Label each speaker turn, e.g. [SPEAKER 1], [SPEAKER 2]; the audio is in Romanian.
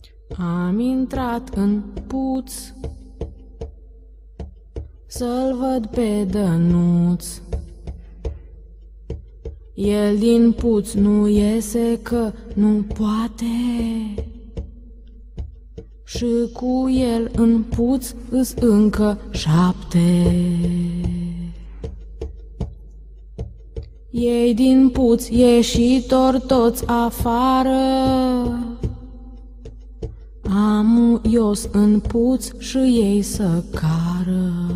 [SPEAKER 1] Am intrat în puț să-l văd pe Dănuț. El din puț nu iese că nu poate, și cu el în puț îs încă 7. Ei din puț iesit-or toți afară, amu ios în puț și ei să cară.